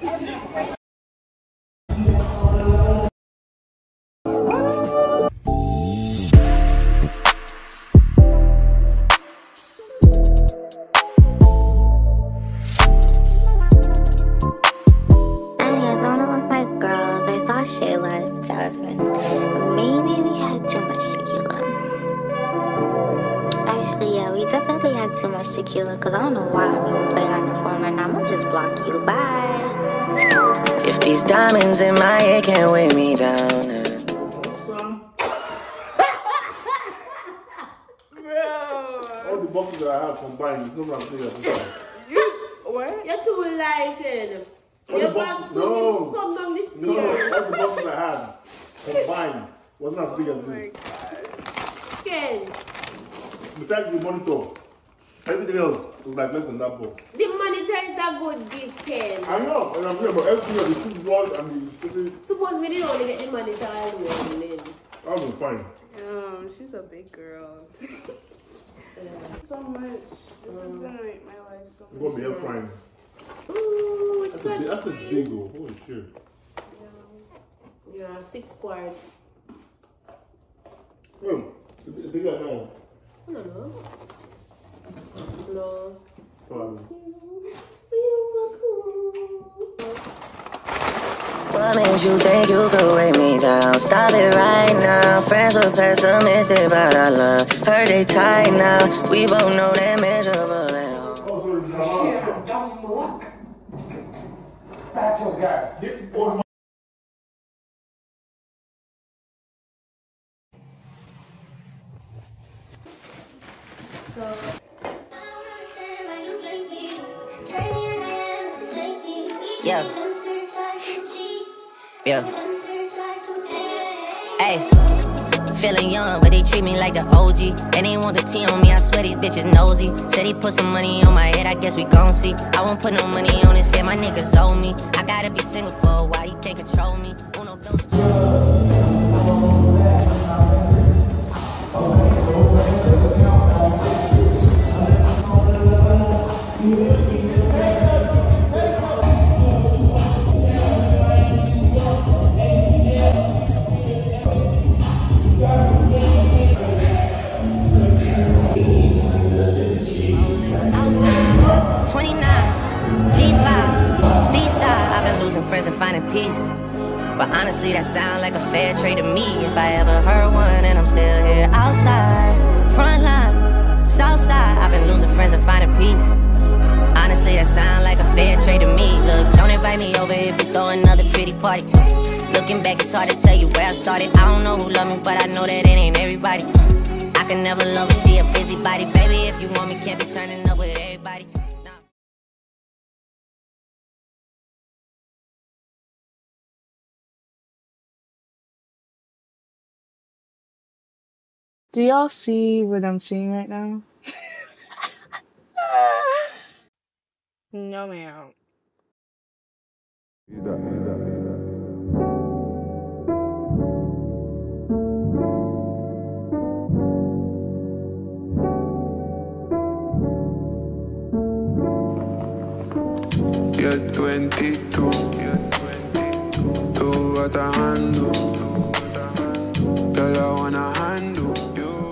Maybe we had too much tequila. Actually, yeah, we definitely had too much tequila, because I don't know why we would play on your phone right now. I'm gonna just block you. Bye. If these diamonds in my head can't weigh me down. All the boxes that I have combined, it's not as big as What? You're too lighted. You're about to come down this stairs. No, all the boxes I had combined wasn't as big as this. Ken. Besides the monitor, everything else was like less than that box. The monitor is a good gift, Ken. I know, and I'm saying, but everything else, the football and the stupid. Suppose we didn't only get the monitor alone, then. That was fine. She's a big girl. So much. This is gonna make my life so much. It's gonna be air frying. Ooh, that's just big though. Holy shit. Yeah, 6 quarts. It's bigger now. I don't know. No. What makes you think you could weigh me down? Stop it right now. Friends were pessimistic about our love. Heard they tight now. We both know they're miserable at home. Shit, don't walk. That's those guys. This is all. Yeah. Hey, feeling young, but they treat me like the OG. And they want the T on me, I swear these bitches nosy. Said he put some money on my head, I guess we gon' see. I won't put no money on his head, my niggas owe me. I gotta be single for a while, you can't control me. Uno, don't. 29, G5, Seaside. I've been losing friends and finding peace. But honestly, that sound like a fair trade to me. If I ever heard one, and I'm still here outside. Frontline, Southside. I've been losing friends and finding peace. Honestly, that sound like a fair trade to me. Look, don't invite me over if you throw another pretty party. Looking back, it's hard to tell you where I started. I don't know who loved me, but I know that it ain't everybody. I can never love her, she a busybody. Baby, if you want me, can't be turning up with everybody. Do y'all see what I'm seeing right now? No, ma'am. You're 22. Tú what I handle. Girl, I wanna handle you.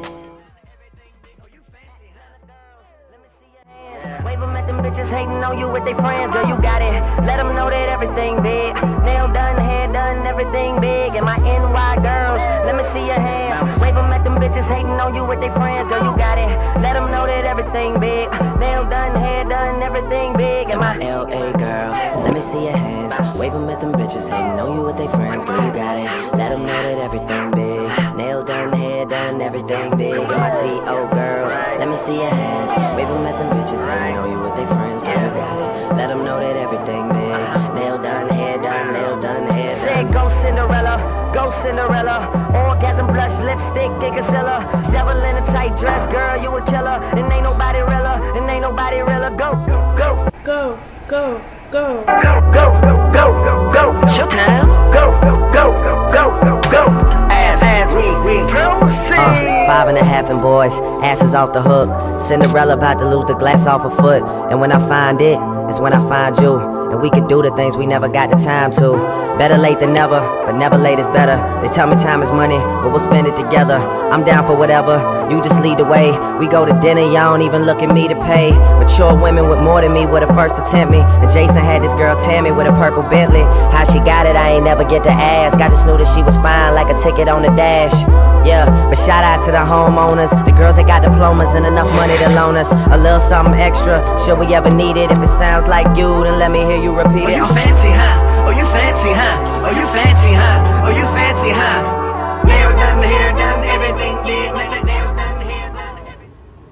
Wave them at them bitches hating on you with their friends. Girl, you got it. Let them know that everything big. Nail done, hair done, everything big. And my NY girls, let me see your hands. Wave them at them bitches hating on you with their friends. Girl, you got it. Let them know that everything big. Nail done, hair done, everything big. And my LA girls, let me see your hands. Wave them at them bitches hating on you with their friends. Girl, you got it. Let them know that everything big. Nails done, hair done, everything big. And my TO girls, let me see your hands. Wave them at them bitches hating on you with their friends. Girl, you got it. Let them know that everything big. Nail done, hair done, nail done, hair done. Say go Cinderella, go Cinderella. Orgasm, blush, lipstick, Gigasilla. Devil in a tight dress, girl, you a killer. And ain't nobody realer, and ain't nobody realer. Go, go, go, go, go, go, go, go, go, go. Showtime. Go, go, go, go, go, go. As we proceed. 5.5 and boys, asses off the hook. Cinderella about to lose the glass off her foot. And when I find it, it's when I find you. and we could do the things we never got the time to. Better late than never, but never late is better. They tell me time is money, but we'll spend it together. I'm down for whatever, you just lead the way. We go to dinner, y'all don't even look at me to pay. Mature women with more than me were the first to tempt me. And Jason had this girl Tammy with a purple Bentley. How she got it, I ain't never get to ask. I just knew that she was fine, like a ticket on the dash. Yeah, but shout out to the homeowners, the girls that got diplomas and enough money to loan us a little something extra, should we ever need it. If it sounds like you, then let me hear you repeat it. Oh, you fancy, huh? Oh, you fancy, huh? Oh, you fancy, huh? Oh, you fancy, huh? Nail done, hair done, everything did. Nails done, hair done, everything.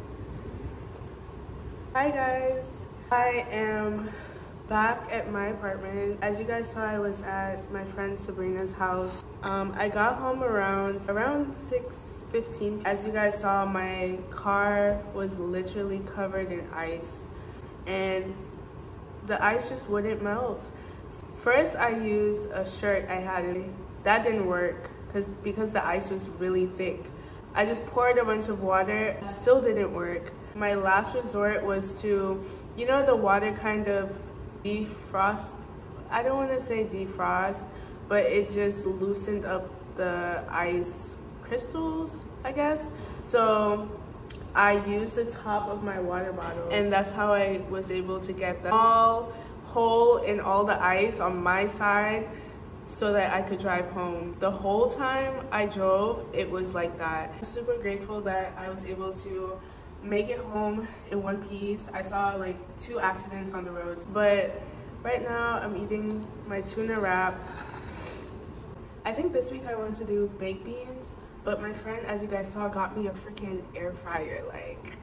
Hi guys, I am back at my apartment. As you guys saw, I was at my friend Sabrina's house. I got home around 6:15. As you guys saw, my car was literally covered in ice and the ice just wouldn't melt. First, I used a shirt I had in. That didn't work because the ice was really thick. I just poured a bunch of water, it still didn't work. My last resort was to, you know, the water kind of defrost. I don't want to say defrost, but it just loosened up the ice crystals, I guess. So I used the top of my water bottle, and that's how I was able to get the small hole in all the ice on my side so that I could drive home. The whole time I drove, it was like that. I'm super grateful that I was able to make it home in one piece. I saw like 2 accidents on the roads, but right now I'm eating my tuna wrap. I think this week I want to do baked beans, but my friend, as you guys saw, got me a freaking air fryer. Like,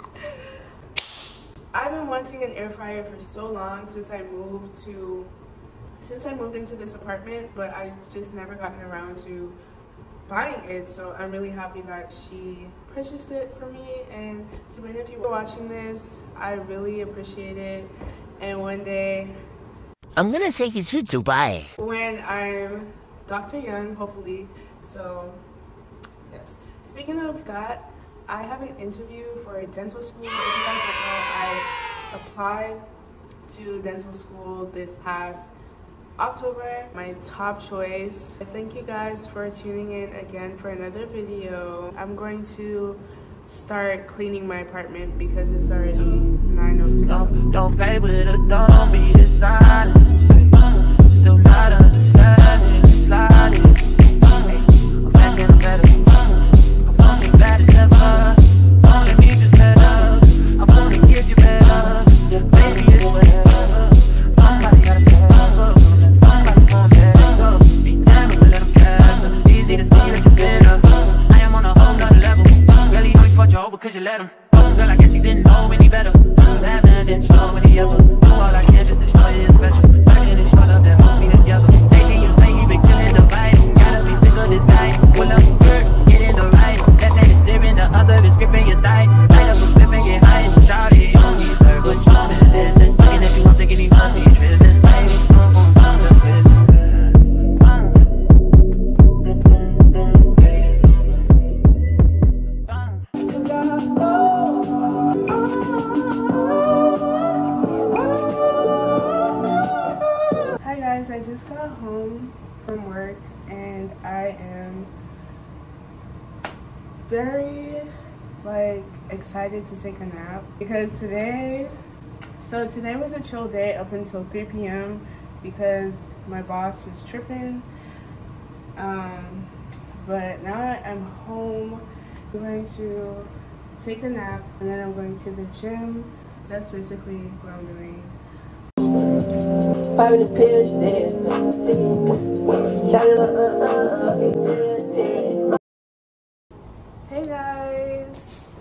I've been wanting an air fryer for so long since I moved into this apartment, but I've just never gotten around to buying it. So I'm really happy that she purchased it for me. And Sabrina, if you were watching this, I really appreciate it. And one day I'm gonna take you to Dubai when I'm Dr. Young, hopefully. So yes, speaking of that, I have an interview for a dental school. If you guys don't know, I applied to dental school this past October, my top choice. Thank you guys for tuning in again for another video. I'm going to start cleaning my apartment because it's already 9:03. Don't play with it, don't be dishonest. Still not understanding, sliding. I'm back in the better. I'm only bad as ever. Only me just better. I'm only give you better. Baby, it's whatever. Somebody gotta step up. Somebody's gonna let go. Be damn if we let them catch us. It's easy to see that you're better. I am on a whole nother level. Really only fucked you over cause you let him. Girl, I guess you didn't know any better. That man didn't show any ever. Do all I can just to show you it's special. Starting to shut up and hold me together. Taking you say you been killing the vibe. Gotta be sick of this guy. Pull up skirt, get in the right. That man is steering, the other is gripping your thigh. Light up a flip and get high and shout it. You don't deserve what you're missing. Looking at you, I'm thinking he must be driven. Baby, don't go on the fit. I just got home from work and I am very excited to take a nap because today was a chill day up until 3 p.m. because my boss was tripping, but now I'm home. I'm going to take a nap and then I'm going to the gym. That's basically what I'm doing. Popping the pills, Hey guys.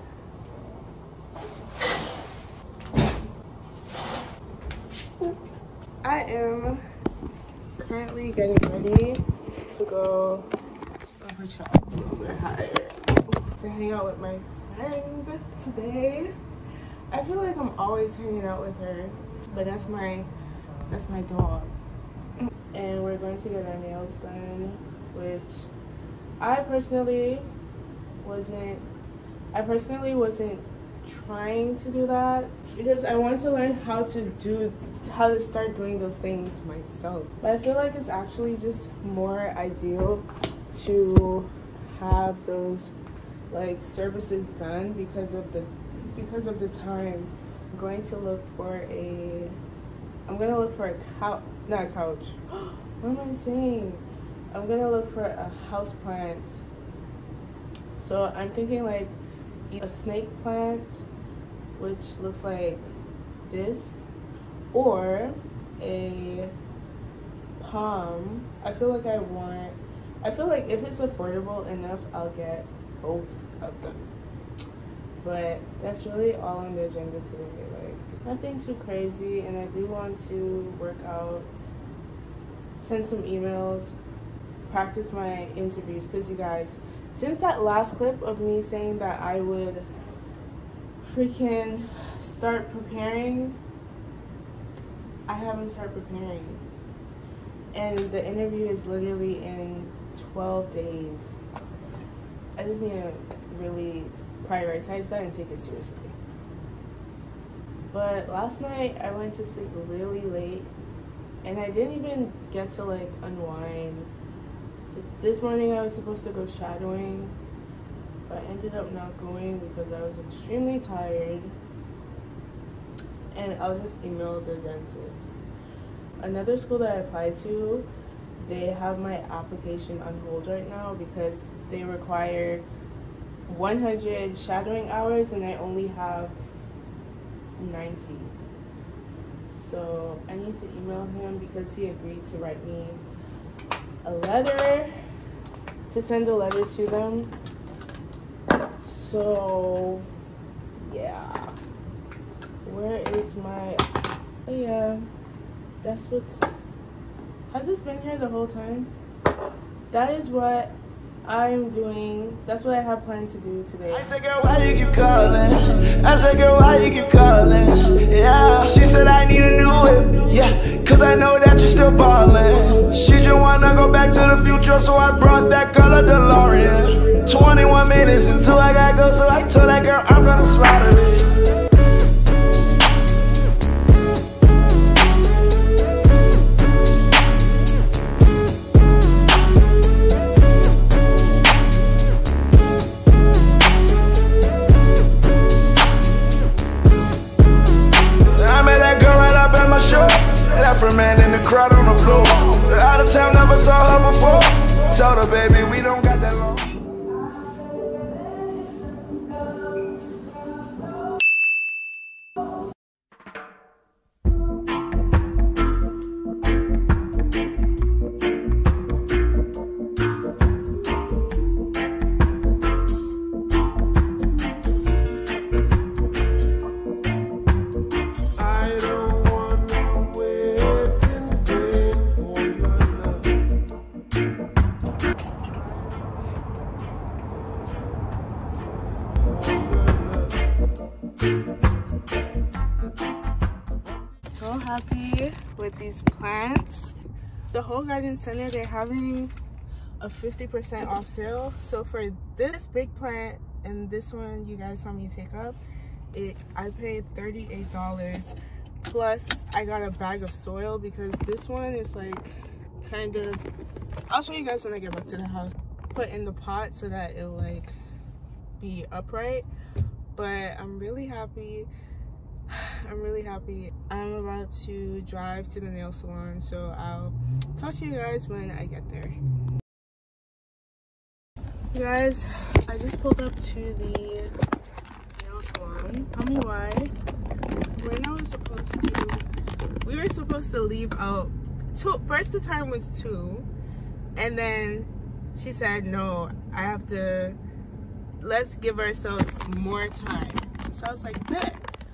I am currently getting ready to go a little bit higher to hang out with my friend today. I feel like I'm always hanging out with her, but that's my dog. And we're going to get our nails done, which I personally wasn't trying to do that because I want to learn how to start doing those things myself. But I feel like it's actually just more ideal to have those like services done because of the time. I'm going to look for a couch. Not a couch. What am I saying? I'm gonna look for a house plant. So I'm thinking like a snake plant, which looks like this, or a palm. I feel like if it's affordable enough, I'll get both of them. But that's really all on the agenda today. Like nothing too crazy, and I do want to work out, send some emails, practice my interviews, because you guys, since that last clip of me saying that I would freaking start preparing, I haven't started preparing. And the interview is literally in 12 days. I just need to really prioritize that and take it seriously. But last night I went to sleep really late and I didn't even get to like unwind. So this morning I was supposed to go shadowing, but I ended up not going because I was extremely tired. And I'll just email the dentist. Another school that I applied to, they have my application on hold right now because they require 100 shadowing hours and I only have 90. So I need to email him because he agreed to write me a letter, to send a letter to them. So yeah, where is my, oh yeah, that's what's, has this been here the whole time? That is what I'm doing. That's what I have planned to do today. I said, girl, why you keep calling? I said, girl, why you keep calling? Yeah. She said, I need a new whip. Yeah, cause I know that you're still ballin'. She just wanna go back to the future, so I brought that girl a DeLorean. 21 minutes until I gotta go, so I told that girl I'm gonna slaughter it. Man in the crowd on the floor. Out of town, never saw her before. Told her, baby, we don't got that long. So happy with these plants. The whole garden center, they're having a 50% off sale. So for this big plant and this one you guys saw me take up, I paid $38 plus I got a bag of soil because this one is like kind of, I'll show you guys when I get back to the house, put in the pot so that it'll like be upright. But I'm really happy. I'm really happy. I'm about to drive to the nail salon, so I'll talk to you guys when I get there. You guys, I just pulled up to the nail salon. Tell me why. When I was supposed to, we were supposed to leave out first the time was 2, and then she said no, I have to, let's give ourselves more time. So I was like, bet.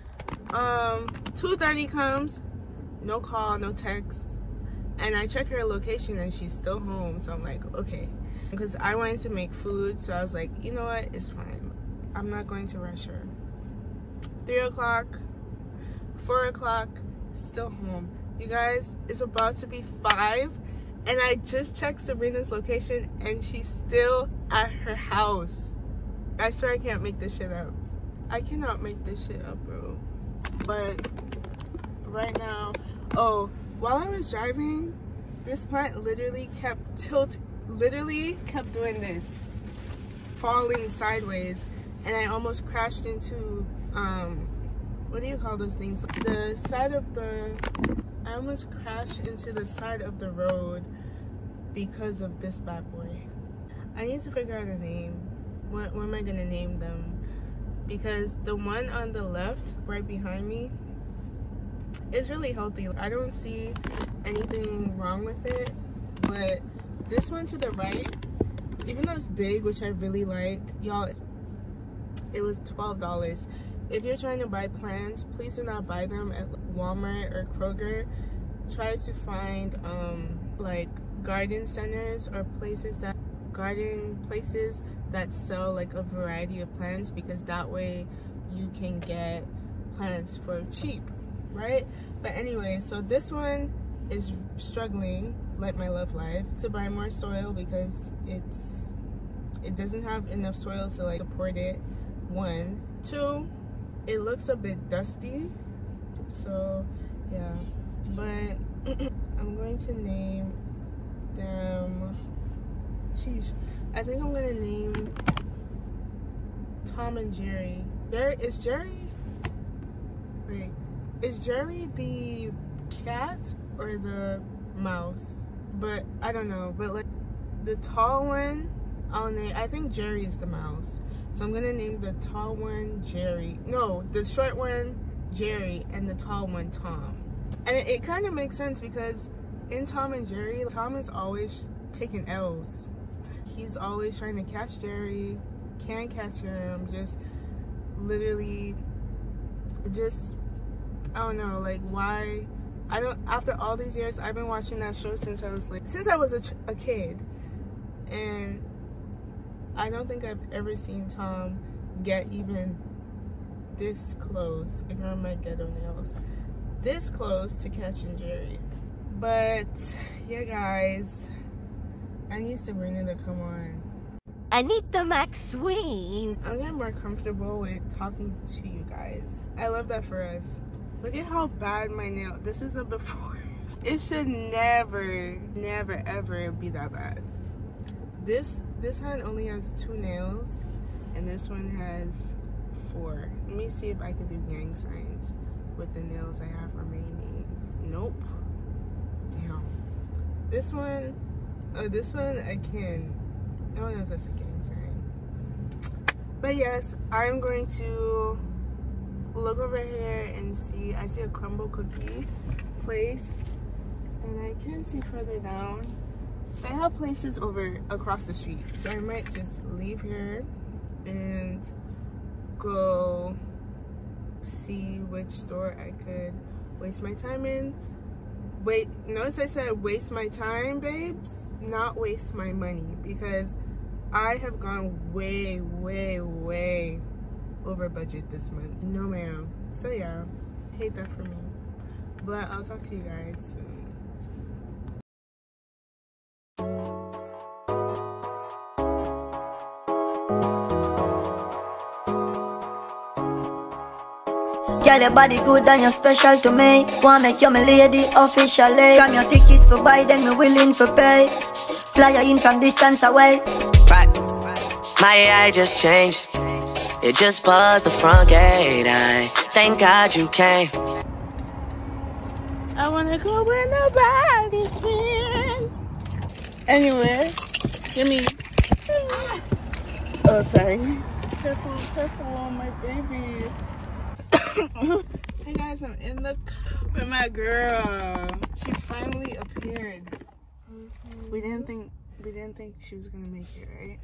2:30 comes, no call, no text, and I check her location and she's still home. So I'm like, okay, because I wanted to make food, so I was like, you know what, it's fine, I'm not going to rush her. 3 o'clock, 4 o'clock, still home. You guys, it's about to be 5 and I just checked Sabrina's location and she's still at her house. I swear I can't make this shit up. I cannot make this shit up, bro. But right now, oh, while I was driving, this plant literally kept doing this, falling sideways, and I almost crashed into what do you call those things? I almost crashed into the side of the road because of this bad boy. I need to figure out a name. What am I gonna name them? Because the one on the left, right behind me, is really healthy. I don't see anything wrong with it, but this one to the right, even though it's big, which I really like, y'all, it was $12. If you're trying to buy plants, please do not buy them at Walmart or Kroger. Try to find like garden centers or garden places that sell like a variety of plants, because that way you can get plants for cheap, right? But anyway, so this one is struggling, like my love life, to buy more soil because it doesn't have enough soil to like support it. 1, 2, it looks a bit dusty, so yeah. But I'm going to name them, sheesh, I think I'm gonna name Tom and Jerry. Is Jerry the cat or the mouse? But I don't know. But like the tall one, I think Jerry is the mouse. So I'm gonna name the tall one Jerry. No, the short one Jerry and the tall one Tom. And it kind of makes sense because in Tom and Jerry, Tom is always taking L's. He's always trying to catch Jerry, can't catch him, just literally, just, I don't know, like why, after all these years, I've been watching that show since I was a kid, and I don't think I've ever seen Tom get even this close, ignore my ghetto nails, this close to catching Jerry. But yeah guys, I need Sabrina to come on. I need the max swing. I'm getting more comfortable with talking to you guys. I love that for us. Look at how bad my nail, this is a before. It should never ever be that bad. This hand only has 2 nails and this one has 4. Let me see if I can do gang signs with the nails I have remaining. Nope. Damn. This one I can. I don't know if that's a gang sign. But yes, I'm going to look over here and see. I see a crumble cookie place, and I can't see further down. They have places across the street, so I might just leave here and go see which store I could waste my time in. Wait, notice I said waste my time, babes, not waste my money, because I have gone way over budget this month. No ma'am. So yeah, hate that for me. But I'll talk to you guys soon. Girl, your body good and you're special to me. Wanna make you my lady officially. From your tickets for buy, then me willing for pay. Fly you in from distance away. Right, my AI just changed. It just buzzed the front gate. I thank God you came. I wanna go where nobody's been. Anyway, give me. Oh, sorry. Careful on my baby. Hey guys, I'm in the car with my girl. She finally appeared. We didn't think she was gonna make it, right?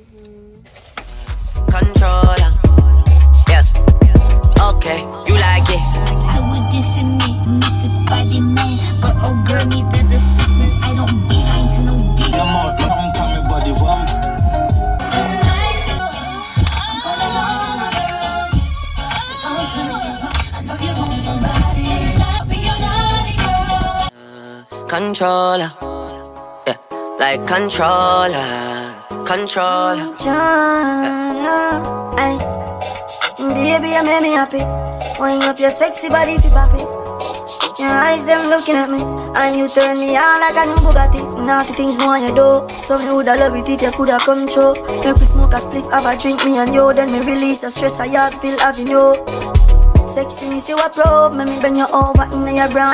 Controller. Yeah. Okay, you like it. I would diss me, miss if body man. But oh girl, need the assistance. I don't behind to no deep. Your mouth don't call me body wow. Tonight, I'm gonna go on my girls. All tonight, I know you want my body. Tonight, be your naughty girl. Controller. Yeah, like controller. baby, you make me happy. Wind up your sexy body, fi papi. Your eyes them looking at me, and you turn me on like a new Bugatti. Naughty things more you do, so me woulda love it if you coulda come true. Make we smoke a spliff, have a drink, me and you. Then me release the stress I have feel having you. Sexy me see what probe, me bend you over in your brown.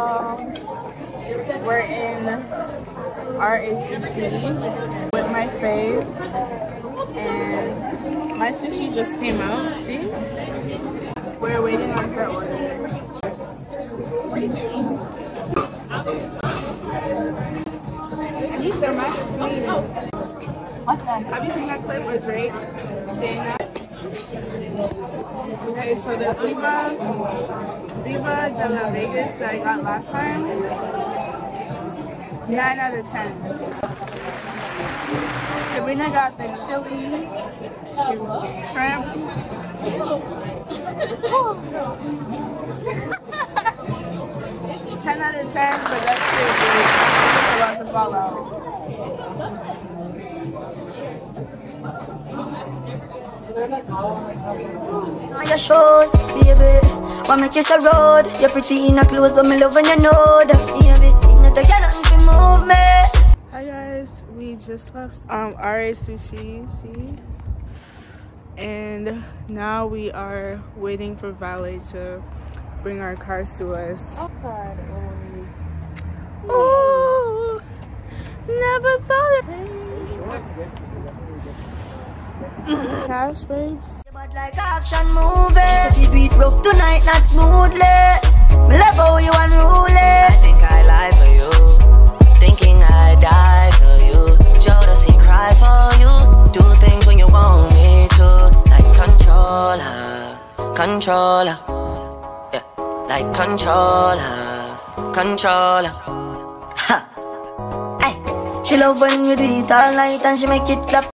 We're in RA Sushi with my fave, and my sushi just came out. See, we're waiting on her order. These are my sweet. What's that? Have you seen that clip with Drake saying that? Okay, so the Viva de la Vegas that I got last time, 9 out of 10. Sabrina got the chili shrimp. 10 out of 10, but that's still good. It's about to fall out. On your shows, baby. Wanna make you so road. You're pretty in a clothes, but me love when you know that. Baby, you know that you don't move me. Hi guys, we just left RA Sushi, see? And now we are waiting for valet to bring our cars to us. Oh God, oh, never thought it. Cash, babes. But like action movie, the beat rough tonight, not smoothly. Me love how you unruly. I think I lie for you, thinking I die for you. Jodeci cry for you, do things when you want me to. Like controller, controller, yeah. Like controller, controller. Ha. Ay, she love when we do it all night and she make it clap.